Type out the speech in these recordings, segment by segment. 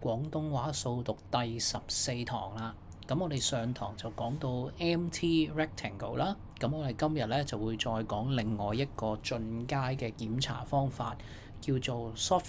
廣東話數讀第14堂啦。咁我哋上堂就講到 empty rectangle 啦。咁我哋今日咧就會再講另外一個進階嘅檢查方法，叫做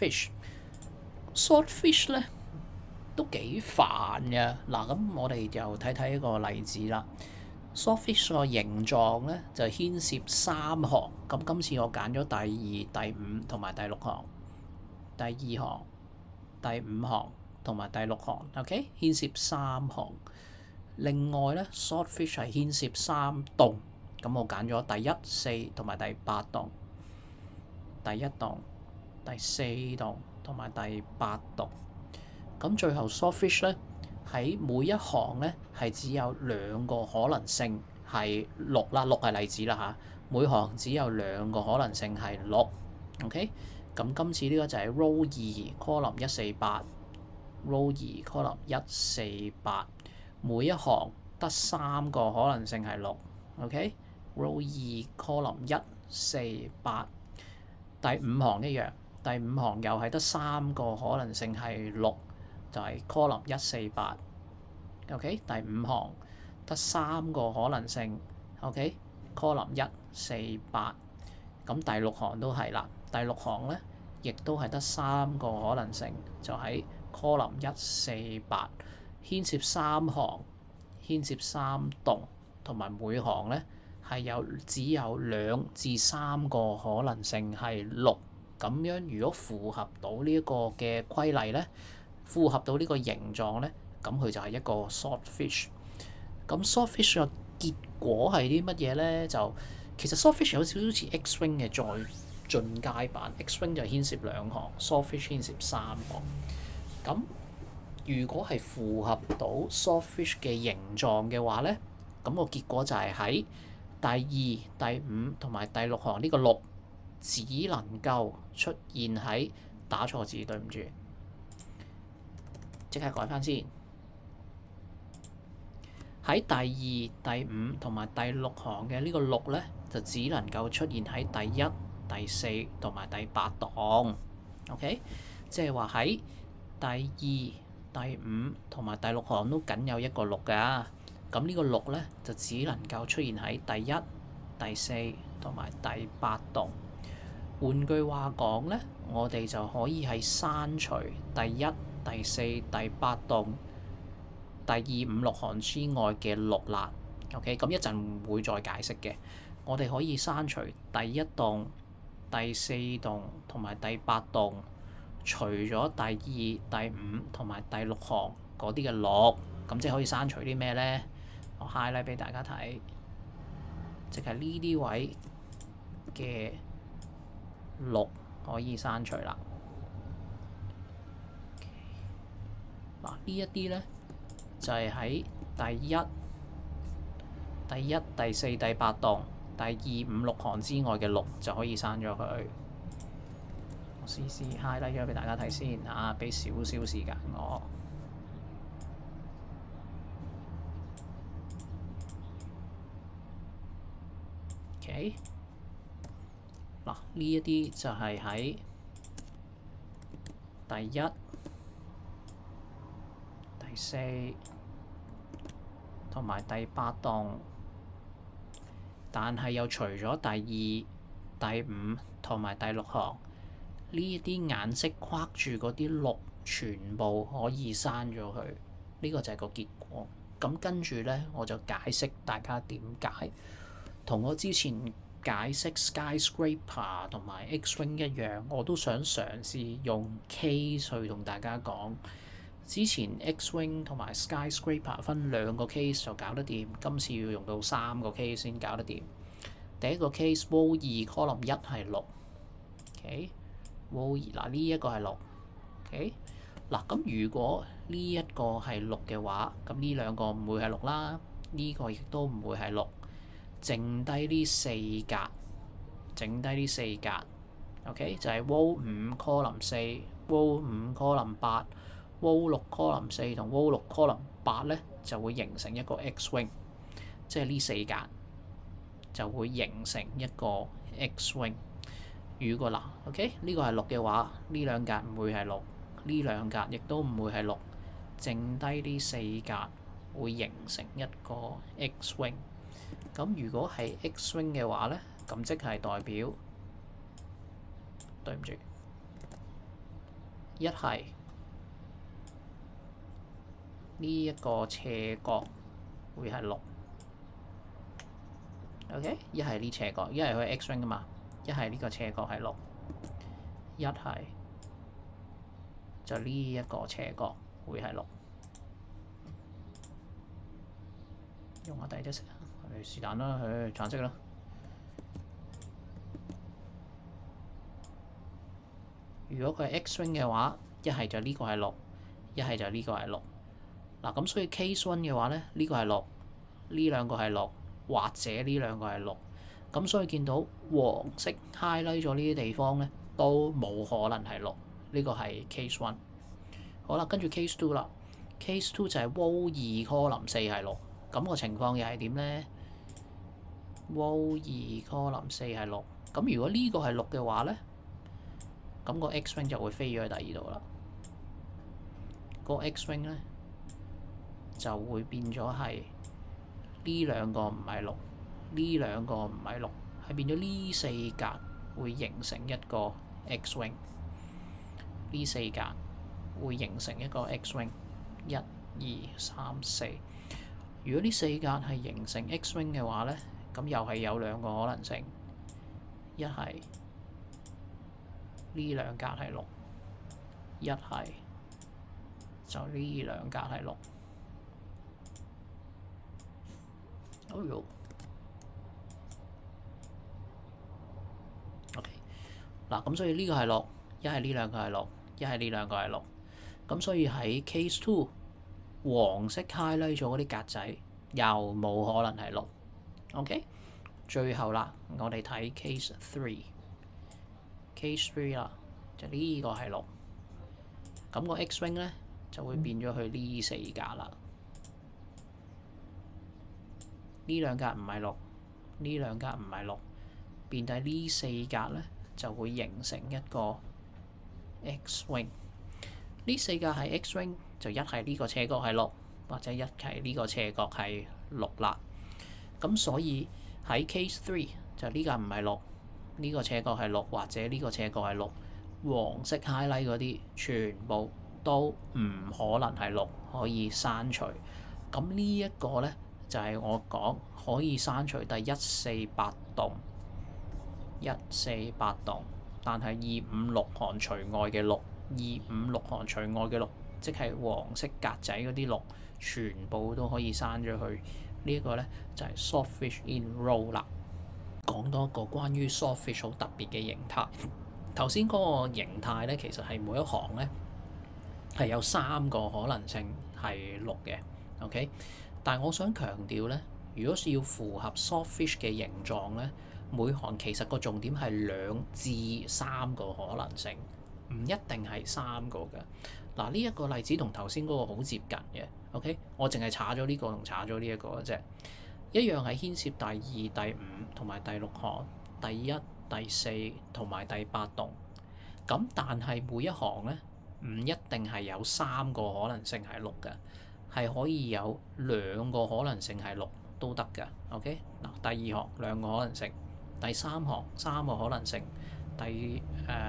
swordfish。swordfish 咧都幾煩嘅。嗱，咁我哋就睇一個例子啦。swordfish 個形狀咧就牽涉3行。咁今次我揀咗第2、第5同埋第6行。第2行、第5行同埋第6行 ，OK， 牽涉3行。另外咧 swordfish 係牽涉3棟，咁我揀咗第1、4同埋第8棟。第1棟、第4棟同埋第8棟。咁最後 swordfish 咧喺每一行咧係只有2個可能性係6啦，6係例子啦嚇。每行只有2個可能性係6 ，OK。咁今次呢個就係 row 2 column 148 row 2 column 148，每一行得3個可能性係6 ，OK。row 2 column 148，第5行一樣，第5行又係得3個可能性係6，就係 column 148。OK， 第5行得3個可能性 ，OK，column 148。咁第6行都係啦，第6行咧亦都係得3個可能性，就喺 column 148，牽涉3行，牽涉3棟，同埋每行咧係只有2至3個可能性係6。咁樣如果符合到呢一個嘅規例咧，符合到呢個形狀咧，咁佢就係一個 swordfish。咁 swordfish 嘅結果係啲乜嘢咧？就其實 swordfish 有少少似 X-wing 嘅再進階版。X-wing 就牽涉2行 ，swordfish 牽涉3行。咁如果係符合到 swordfish 嘅形狀嘅話咧，咁個結果就係喺第2、第5同埋第6行呢個6只能夠出現喺打錯字，對唔住，即刻改翻先。喺第2、第5同埋第6行嘅呢個6咧，就只能夠出現喺第1、第4同埋第8檔。OK， 即係話喺第2、第5同埋第6行都僅有一個6㗎。咁呢個6咧就只能夠出現喺第1、第4同埋第8檔。換句話講咧，我哋就可以係刪除第1、第4、第8檔。第2、5、6行之外嘅6啦 ，OK， 咁一陣會再解釋嘅。我哋可以刪除第1棟、第4棟同埋第8棟，除咗第2、第5同埋第6行嗰啲嘅6，咁即係可以刪除啲咩咧？我 highlight 俾大家睇，即係呢啲位嘅6可以刪除啦。嗱，呢一啲咧。就係喺第1、第4、第8棟、第2、5、6行之外嘅6就可以刪咗佢。我試 highlight 咗俾大家睇先嚇，俾少少時間我。OK， 嗱，呢一啲就係喺第1、第4同埋第8檔，但係又除咗第2、第5同埋第6行，呢一啲顏色框住嗰啲6，全部可以刪咗佢。呢個就係個結果。咁跟住咧，我就解釋大家點解。同我之前解釋 skyscraper 同埋 X-wing 一樣，我都想嘗試用 case 去同大家講。之前 X-wing 同埋 skyscraper 分2個 case 就搞得掂，今次要用到3個 case 先搞得掂。第一個 case row 2 column 1係6 ，OK， row 2嗱呢一個係6 ，OK， 嗱咁如果呢一個係6嘅話，咁呢兩個唔會係6啦，呢個亦都唔會係6，剩低呢4格，剩低呢4格 ，OK 就係 row 5 column 4 row 5 column 8。row 6 column 4同 row 6 column 8咧就會形成一個 X-wing， 即係呢4格就會形成一個 X-wing。如果嗱 ，OK 呢個係6嘅話，呢2格唔會係6， 呢兩格亦都唔會係六，剩低呢四格會形成一個 X wing。咁如果係 X wing 嘅話咧，咁即係代表對唔住，一係呢一個斜角會係六 ，OK？ 一係呢斜角，一係佢 X wing 噶嘛，一係呢個斜角係六，一係就呢一個斜角會係六。用下第一隻色，是但啦，橙色啦。如果佢係 X wing 嘅話，一係就呢個係六，一係就呢個係六。嗱，咁所以 case one 嘅話咧，呢個係六，呢兩個係六，或者呢兩個係六。咁所以見到黃色 highlight 咗呢啲地方咧，都冇可能係六。呢個係 case one。好啦，跟住 case two 啦。case two 就係 row 2 column 4係六。咁個情況又係點咧？row 2 column 4係六。咁如果呢個係六嘅話咧，咁個 X wing 就會飛咗去第二度啦。個 X wing 咧就會變咗係呢兩個唔係六，呢兩個唔係六，係變咗呢四格會形成一個 X wing。呢四格會形成一個 X wing， 1、2、3、4。如果呢四格係形成 X wing 嘅話咧，咁又係有兩個可能性，一係呢兩格係六，一係就呢兩格係六。哦喲 ，OK 嗱，咁所以呢個係六，一係呢兩個係六，一係呢兩個係六。咁所以喺 case two， 黃色 highlight 咗嗰啲格仔又冇可能係六。OK， 最後啦，我哋睇 case three。case three 啦，就呢個係六，咁個 X wing 咧就會變咗去呢四格啦。呢兩格唔係六，呢兩格唔係六，變低呢四格咧就會形成一個 X wing。呢四格係 X wing， 就一係呢個斜角係六，或者一係呢個斜角係六啦。咁所以喺 case three 就呢格唔係六。呢個斜角係六，或者呢個斜角係六，黃色 highlight 嗰啲全部都唔可能係六，可以刪除。咁呢一個咧就係我講可以刪除第148棟148棟，但係256行除外嘅六，256行除外嘅六，即係黃色格仔嗰啲六，全部都可以刪咗去。呢一個咧就係 Swordfish in Row 啦。講多一個關於 Swordfish 好特別嘅形態。頭先嗰個形態咧，其實係每一行咧係有3個可能性係六嘅。OK， 但係我想強調咧，如果要符合 Swordfish 嘅形狀咧，每行其實個重點係2至3個可能性，唔一定係3個嘅。嗱，呢一個例子同頭先嗰個好接近嘅。OK， 我淨係查咗呢個同查咗呢一個嘅啫。一樣係牽涉第2、第5同埋第6行、第1、第4同埋第8棟。咁但係每一行咧唔一定係有3個可能性係六嘅，係可以有2個可能性係六都得嘅。OK， 嗱，第2行2個可能性，第3行3個可能性，第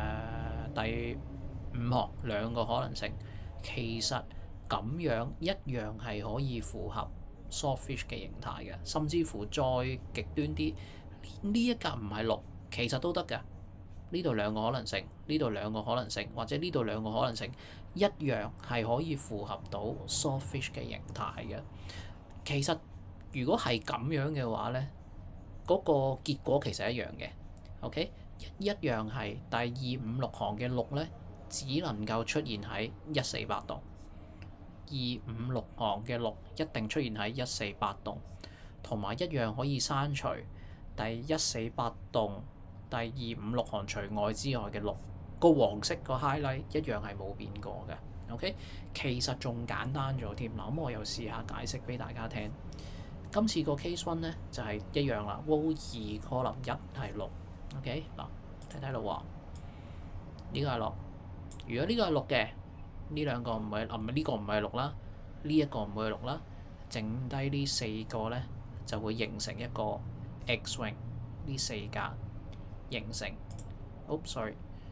5行2個可能性。其實咁樣一樣係可以符合Swordfish 嘅形態嘅，甚至乎再極端啲，呢一格唔係六，其實都得嘅。呢度2個可能性，呢度2個可能性，或者呢度2個可能性，一樣係可以符合到 Swordfish 嘅形態嘅。其實如果係咁樣嘅話咧，嗰個結果其實一樣嘅。OK， 一樣係第2、5、6行嘅六咧，只能夠出現喺148棟。2、5、6行嘅六一定出現喺148棟，同埋一樣可以刪除第148棟、第2、5、6行除外之外嘅六。個黃色個 highlight 一樣係冇變過嘅。OK， 其實仲簡單咗添。嗱，咁我又試下解釋俾大家聽。今次個 case one 咧就係一樣啦。row 2 column 1係六。OK， 嗱，睇睇咯喎，呢個係六。如果呢個係六嘅， 呢兩個唔係呢個唔係六啦，呢一個唔會係六啦，剩低呢四個咧就會形成一個 X-wing， 呢四格形成，sorry，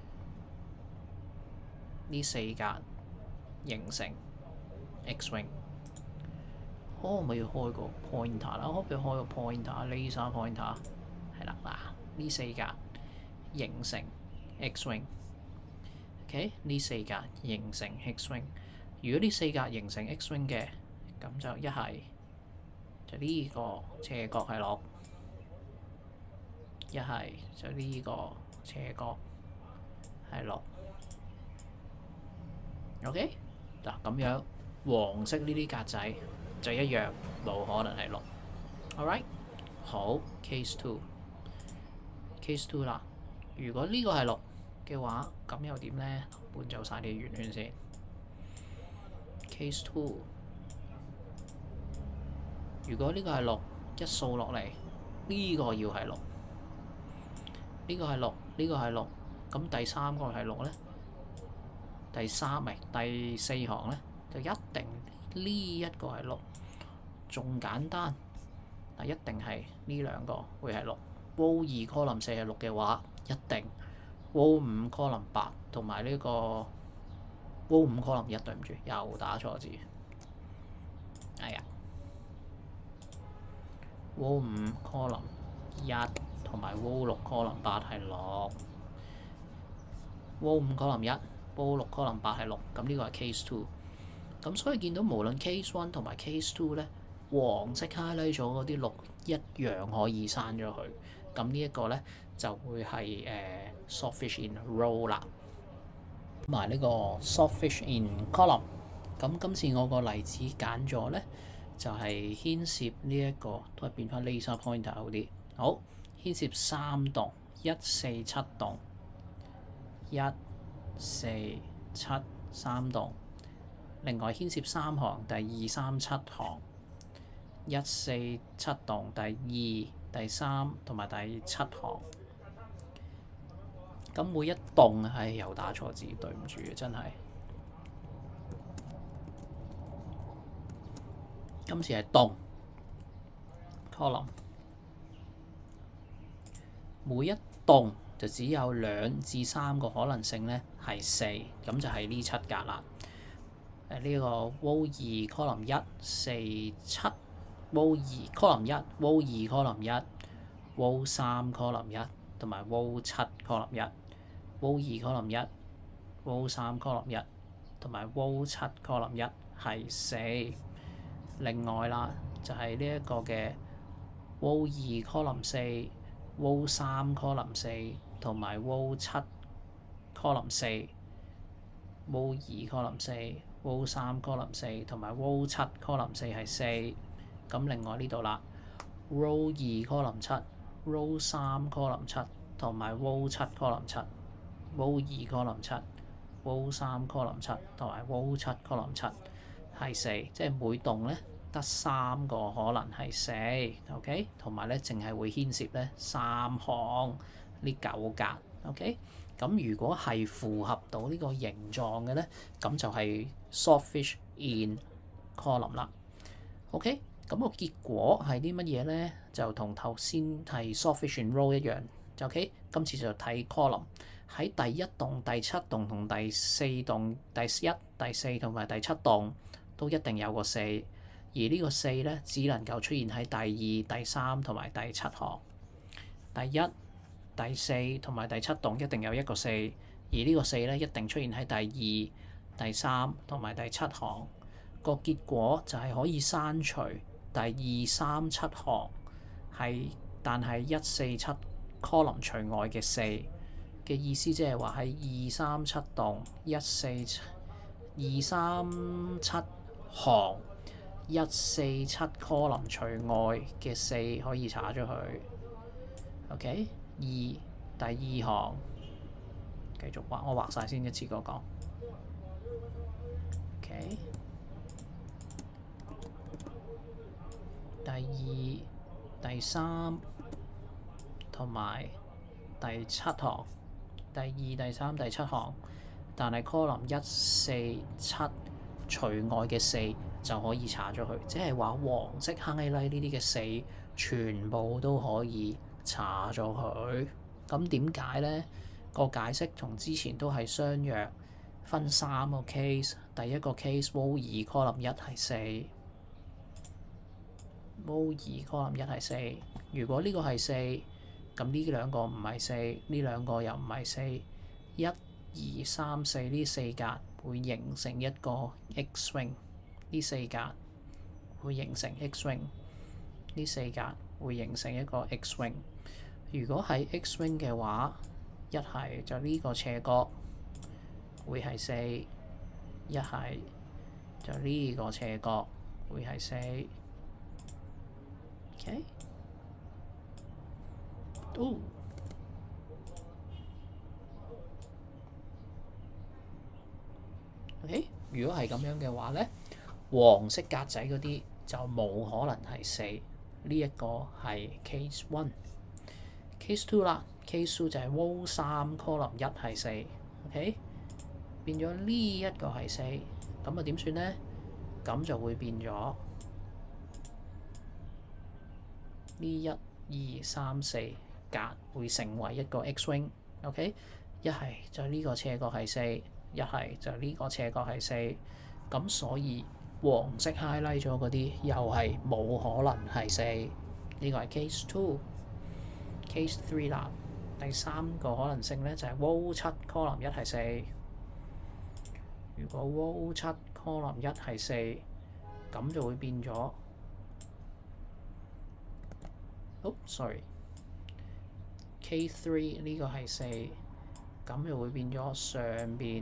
呢四格形成 X-wing。可唔可以開個 pointer 啦？可唔可以開個 pointer，laser pointer？係啦，嗱，呢四格形成 X-wing。OK， 呢四格形成 X-wing。如果呢四格形成 X-wing 嘅，咁就一係就呢個斜角係六，一係就呢個斜角係六。OK， 嗱咁樣黃色呢啲格仔就一樣冇可能係六。Alright， 好 case two 啦。如果呢個係六嘅話，咁又點咧？搬走晒啲圓圈先。Case two， 如果呢個係六，一掃落嚟，呢個要係六，呢個係六，呢個係六，咁第三個係六咧？第四行咧，就一定呢一個係六，仲簡單，但一定係呢兩個會係六。Row 2 column 4係六嘅話，一定 Row 5 column 8同埋呢個 Row 5 column 1，對唔住，又打錯字。哎呀 ，Row 5 column 1同埋 Row 6 column 8係六。Row 5 column 1。Row 6 column 8係六，咁呢個係 case two。咁所以見到無論 case one 同埋 case two 咧，黃色 highlight 咗嗰啲六一樣可以刪咗佢。咁呢一個咧就會係softfish in row 啦。同埋呢個 softfish in column。咁今次我個例子揀咗咧，就係牽涉呢一個都係變翻 laser pointer 好啲。好，牽涉三棟1、4、7棟1、4、7三棟，另外牽涉三行第2、3、7行1、4、7棟第2、第3同埋第7行。咁每一棟係又打錯字，對唔住真係。今次係棟 column， 每一棟就只有2至3個可能性咧，係4，咁就係呢7格啦。呢個 row 2 column 1 4 7 row 2 column 1 row 2 column 1 row 3 column 1同埋 row 7 column 1 row 2 column 1 row 3 column 1同埋 row 7 column 1係4。另外啦，就係呢一個嘅 row 2 column 4 row 3 column 4同埋 row 7 column 4 row 2 column 4 row 3 column 4同埋 row 7 column 4係4。咁另外呢度啦 row 2 column 7 row 3 column 7同埋 row 7 column 7 row 2 column 7 row 3 column 7同埋 row 7 column 7係4，即係每棟咧得3個可能係4 ，OK， 同埋咧淨係會牽涉咧3行呢9格 ，OK。咁如果係符合到呢個形狀嘅咧，咁就係 softfish in column 啦 ，OK。咁個結果係啲乜嘢咧？就同頭先係 softfish in row 一樣，OK。今次就睇 column 喺第一棟、第7棟同第4棟、第1、第4同埋第7棟都一定有個4，而呢個4咧只能夠出現喺第2、第3同埋第7行。第1、第4同埋第7棟一定有一個4，而呢個4咧一定出現喺第2、第3同埋第7行。個結果就係可以刪除第2、3、7行係，但係1、4、7 column 除外嘅4嘅意思，即係話喺2、3、7棟1、4、2、3、7行1、4、7 column 除外嘅4可以查咗佢。OK， 第二行繼續畫，我畫晒先，一次過講。OK， 第2、第3同埋第7行，第2、第3、第7行但係 column 1、4、7除外嘅4就可以查咗佢，即係話黃色 highlight 呢啲嘅4全部都可以查咗佢。咁點解呢？個解釋同之前都係相若，分3個 case。第一個 case row 2 column 1係4。row 2 column 1係4，如果呢個係4，咁呢兩個唔係4，呢兩個又唔係4。1、2、3、4呢4格會形成一個 X ring， 呢4格會形成 X ring， 呢4格會形成一個 X ring。如果係 X ring 嘅話，一係就呢個斜角會係4，一係就呢個斜角會係4。OK， 哦，OK， 如果係咁樣嘅話咧，黃色格仔嗰啲就冇可能係4。呢一個係 case 1。case 2啦，case 2就係 row 3 column 1係4。OK， 變咗呢一個係4，咁啊點算咧？咁就會變咗呢1、2、3、4格會成為一個 X ring。OK， 一係就呢個斜角係4，一係就呢個斜角係4。咁所以黃色 highlight 咗嗰啲又係冇可能係4。呢個係 case 2。case 3啦，第三個可能性咧就係 row 7 column 1係4。如果 row 7 column 1係4，咁就會變咗，case 3呢個係4，咁就會變咗上邊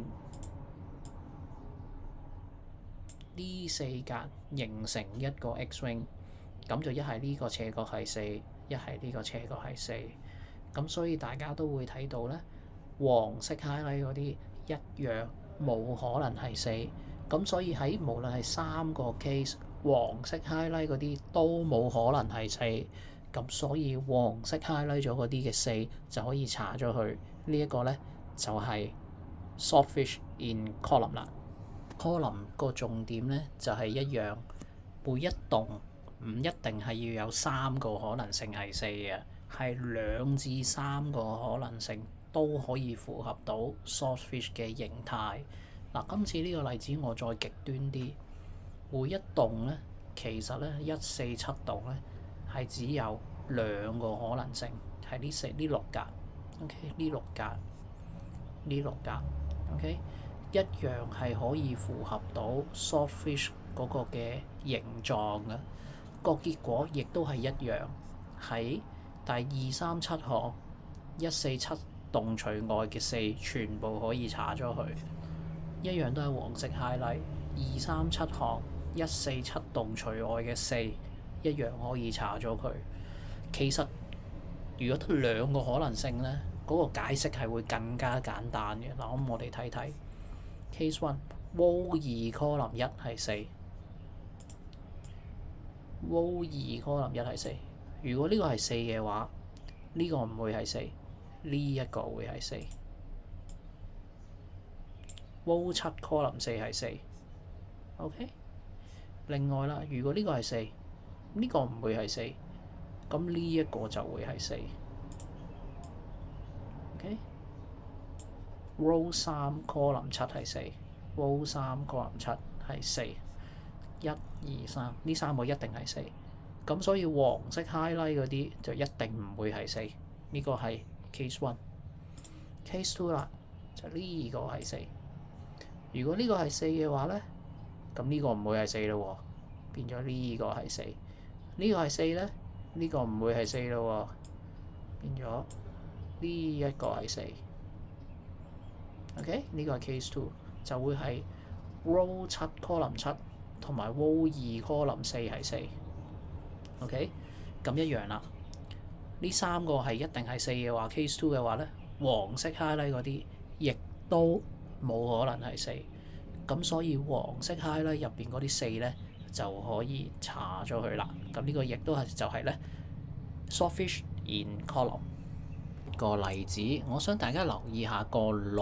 呢4格形成一個 X ring， 咁就一係呢個斜角係4，一係呢個斜角係4。咁所以大家都會睇到咧，黃色 highlight 嗰啲一樣冇可能係4。咁所以喺無論係3個 case， 黃色 highlight 嗰啲都冇可能係4。咁所以黃色 highlight 咗嗰啲嘅4就可以查咗佢。呢一個咧就係 swordfish in column 啦。column 個重點咧就係一樣，每一棟唔一定係要有3個可能性係4嘅，係2至3個可能性都可以符合到 swordfish 嘅形態。嗱，今次呢個例子我再極端啲，每一棟咧其實咧1、4、7棟咧係只有2個可能性，係呢6格。OK， 呢6格，呢6格。OK， 一樣係可以符合到 swordfish 嗰個嘅形狀嘅，個結果亦都係一樣。喺第2、3、7項1、4、7棟除外嘅4全部可以查咗佢，一樣都係黃色 highlight。2、3、7項1、4、7棟除外嘅4一樣可以查咗佢。其實如果得2個可能性咧，嗰個解釋係會更加簡單嘅。嗱，咁我哋睇睇 case 1 row 2 column 1係4。row 2 column 1係4。如果呢個係4嘅話，呢個唔會係4，呢一個會係4。row 7 column 4係4。OK， 另外啦，如果呢個係4，呢個唔會係4，咁呢一個就會係4。OK，row 3 column 7係4。row 3 column 7係4。1、2、3呢3個一定係4。咁所以黃色 highlight 嗰啲就一定唔會係4。呢個係 case 1。case 2啦，就呢個係4。如果呢個係4嘅話咧，咁呢個唔會係4咯喎，變咗呢個係4。呢個係4咧，呢個唔會係4咯喎，變咗呢一個係4。OK， 呢個係 case 2，就會係 row 7 column 7同埋 row 2 column 4係4。OK， 咁一樣啦。呢3個係一定係4嘅話 ，case 2嘅話咧，黃色 highlight 嗰啲亦都冇可能係4。咁所以黃色 highlight 入邊嗰啲4咧就可以查咗佢啦。咁呢個亦都係就係咧 swordfish in column 個例子。我想大家留意下個6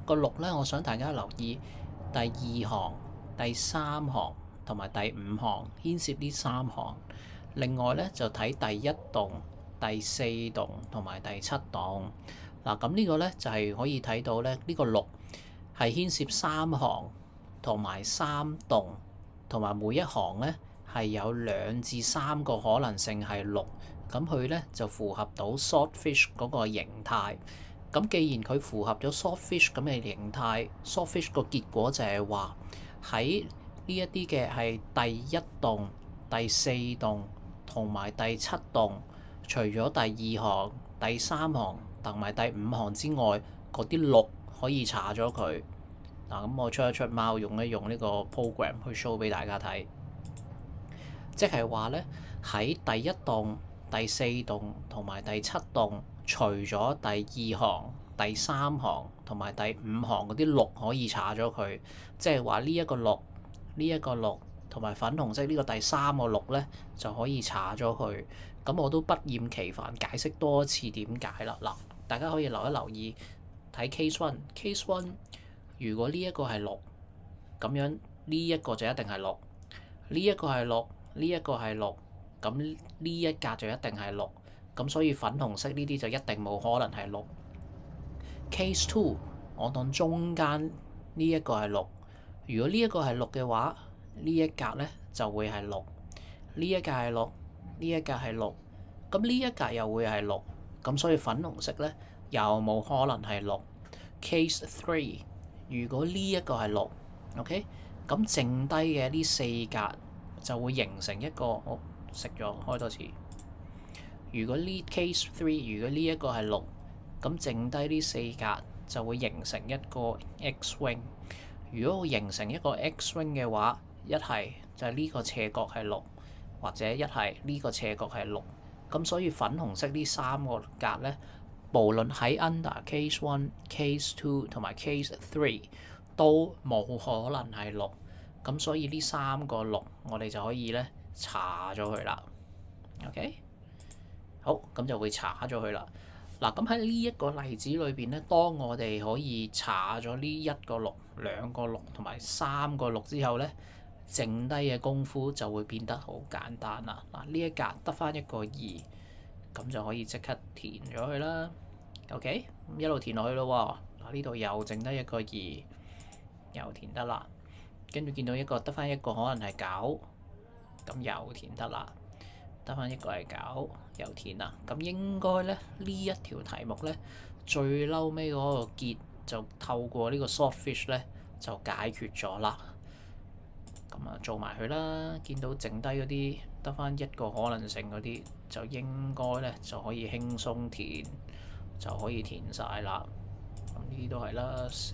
個6咧，我想大家留意第2行、第3行同埋第5行，牽涉呢3行。另外咧就睇第1棟、第4棟同埋第7棟。嗱，咁呢個咧就係可以睇到咧，呢個6係牽涉3行同埋3棟，同埋每一行咧係有2至3個可能性係6。咁佢咧就符合到 swordfish 嗰個形態。咁既然佢符合咗 swordfish 咁嘅形態，swordfish 個結果就係話喺呢一啲嘅係第1棟、第4棟同埋第7棟，除咗第2行、第3行同埋第5行之外，嗰啲6可以查咗佢。嗱，咁我出一出貓，用一用呢個 program 去 show 俾大家睇，即係話咧喺第1棟、第4棟同埋第7棟，除咗第2行、第3行同埋第5行嗰啲6可以查咗佢，即係話呢一個6、呢一個6同埋粉紅色呢個第3個6咧就可以查咗佢。咁我都不厭其煩解釋多一次點解啦。嗱，大家可以留意睇 case one。case one 如果呢一個係6，咁樣呢一個就一定係6，呢一個係6，呢一個係6，咁呢一格就一定係6。咁所以粉紅色呢啲就一定冇可能係6。Case 2，我當中間呢一個係6，如果呢一個係6嘅話，呢一格咧就會係6，呢一格係6，呢一格係6，咁呢一格又會係6，咁所以粉紅色咧又冇可能係6。Case 3，如果呢一個係6 ，OK， 咁剩低嘅呢4格就會形成一個，我食咗開多次。如果呢 case 3，如果呢一個係6，咁剩低呢4格就會形成一個 X wing。如果會形成一個 X wing 嘅話，一係就係呢個斜角係6，或者一係呢個斜角係6。咁所以粉紅色呢3個格咧，無論喺 under case 1、case 2同埋 case 3都冇可能係6。咁所以呢3個6，我哋就可以咧查咗佢啦。OK？好，咁就會查咗佢啦。嗱，咁喺呢一個例子裏邊咧，當我哋可以查咗呢1個6、2個6同埋3個6之後咧，剩低嘅功夫就會變得好簡單啦。嗱，呢一格得返一個2，咁就可以即刻填咗佢啦。OK，咁一路填落去咯喎。嗱，呢度又剩低一個2，又填得啦。跟住見到一個得返一個可能係9，咁又填得啦。得返一個係9，又填啦。咁應該咧呢一條題目咧最嬲尾嗰個結就透過呢個 swordfish 咧就解決咗啦。咁啊做埋佢啦。見到剩低嗰啲得返一個可能性嗰啲，就應該咧就可以輕鬆填，就可以填晒啦。咁呢啲都係啦，4。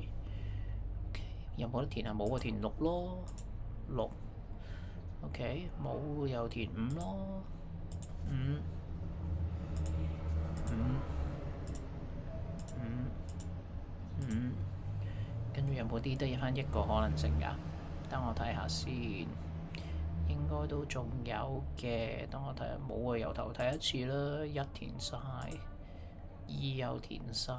有冇得填啊？冇啊，填6咯，6。OK， 冇又填5咯，5，跟住有冇啲得返一個可能性㗎？等我睇下先，應該都仲有嘅。等我睇下，冇啊，由頭睇一次啦。1填晒，2又填晒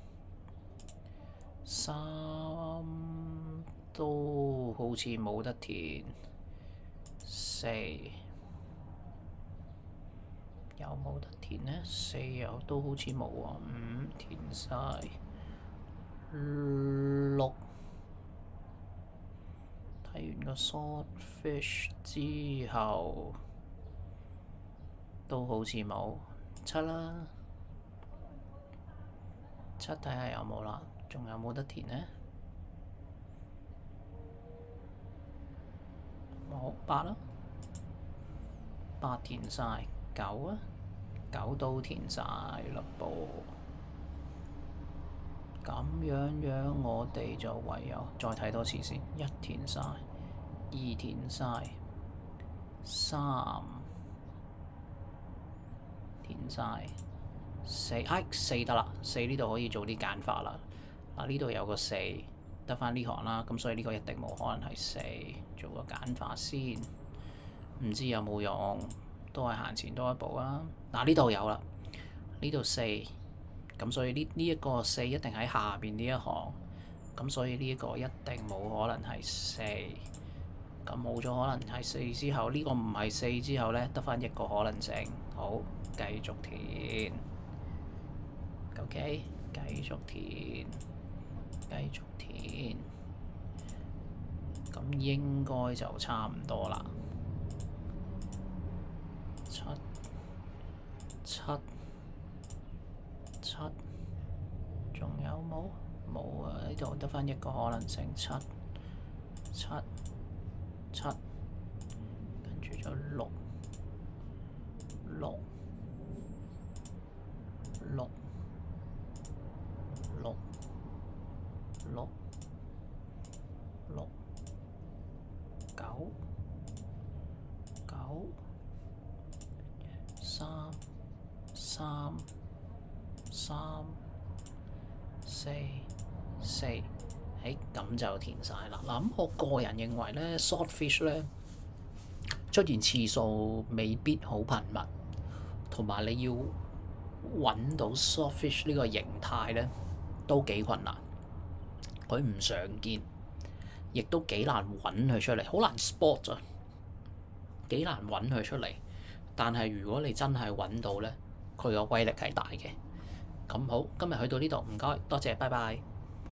，3都好似冇得填。4有冇得填呢？4又都好似冇啊。5填晒，6睇完個 swordfish 之後都好似冇。7啦，7睇下有冇啦，仲有冇得填呢？冇。8啦，8填晒。9啊，9都填晒嘞噃。咁樣我哋就唯有再睇多次先。1填晒，2填晒，3填晒，4， 4得啦。4呢度可以做啲簡化啦。嗱，呢度有個4，得返呢行啦，咁所以呢個一定冇可能係4。做個簡化先，唔知有冇用，都係行前多一步啊。嗱，呢度有啦，呢度4， 咁所以呢一個4一定喺下邊呢一行，咁所以呢一個一定冇可能係4，咁冇咗可能係4之後，呢個唔係4之後呢，得返一個可能性。好，繼續填，OK，繼續填，繼續填，咁應該就差唔多啦。7，仲有冇？冇啊！呢度得返一個可能性，7，跟住就6，9，3，4，咁就填晒啦。嗱，咁我個人認為咧，swordfish 咧出現次數未必好頻密，同埋你要揾到 swordfish 呢個形態咧都幾困難。佢唔常見，亦都幾難揾佢出嚟，好難 spot 啊，幾難揾佢出嚟。但係如果你真係揾到咧，佢個威力係大嘅。咁好，今日去到呢度，唔該，多謝，拜拜。